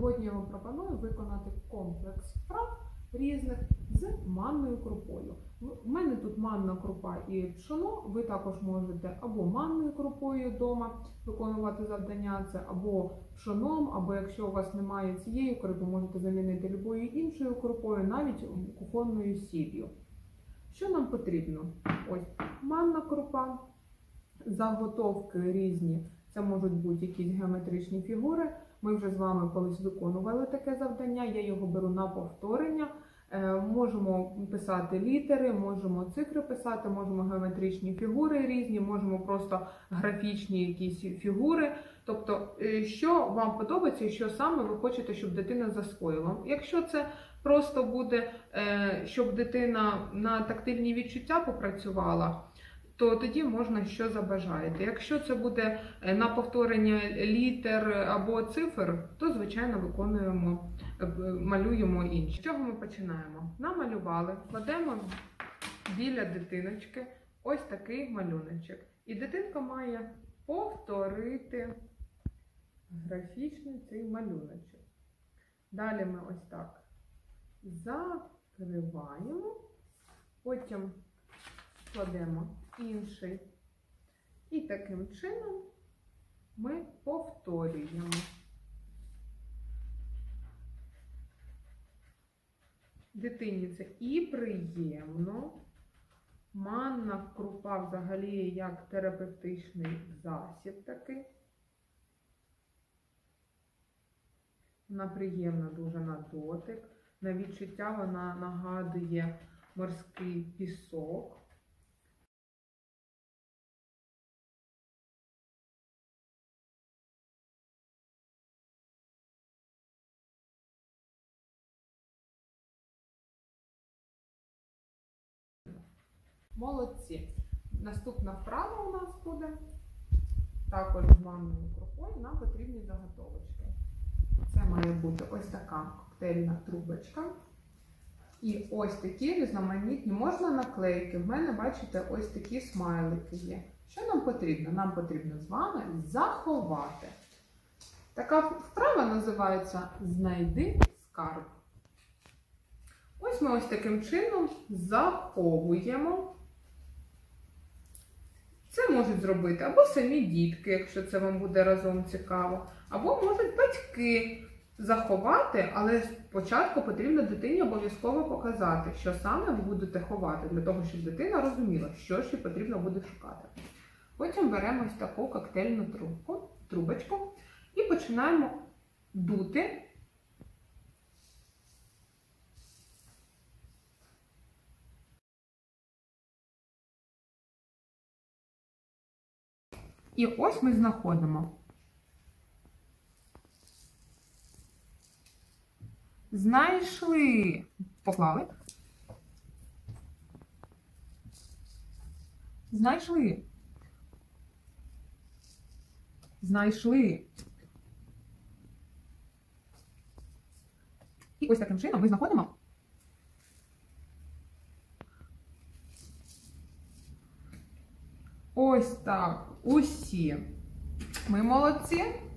Сьогодні я вам пропоную виконати комплекс вправ різних з манною крупою. У мене тут манна крупа і пшоно. Ви також можете або манною крупою вдома виконувати завдання, це або пшоном, або якщо у вас немає цієї крупи, можете замінити любою іншою крупою, навіть кухонною сіллю. Що нам потрібно? Ось манна крупа, заготовки різні. Це можуть бути якісь геометричні фігури. Ми вже з вами колись виконували таке завдання, я його беру на повторення. Можемо писати літери, можемо цифри писати, можемо геометричні фігури різні, можемо просто графічні якісь фігури. Тобто, що вам подобається і що саме ви хочете, щоб дитина засвоїла. Якщо це просто буде, щоб дитина на тактильні відчуття попрацювала, то тоді можна що забажаєте. Якщо це буде на повторення літер або цифр, то, звичайно, малюємо інші. З чого ми починаємо? Намалювали, кладемо біля дитиночки ось такий малюночок. І дитинка має повторити графічний цей малюночок. Далі ми ось так закриваємо, потім кладемо інший. І таким чином ми повторюємо. Дитині це і приємно. Манна крупа взагалі як терапевтичний засіб такий. Вона приємна дуже на дотик. На відчуття вона нагадує морський пісок. Молодці! Наступна вправа у нас буде також з манною крупою, нам потрібні заготовочки. Це має бути ось така коктейльна трубочка. І ось такі різноманітні, можна наклейки. В мене, бачите, ось такі смайлики є. Що нам потрібно? Нам потрібно з вами заховати. Така вправа називається «Знайди скарб». Ось ми ось таким чином заховуємо. Це можуть зробити або самі дітки, якщо це вам буде разом цікаво, або можуть батьки заховати, але спочатку потрібно дитині обов'язково показати, що саме ви будете ховати, для того, щоб дитина розуміла, що ж їй потрібно буде шукати. Потім беремо ось таку коктейльну трубочку і починаємо дути. І ось ми знаходимо. Знайшли. Поклали. Знайшли. Знайшли. І ось таким чином ми знаходимо. Ось так. Усі. Ми молодці.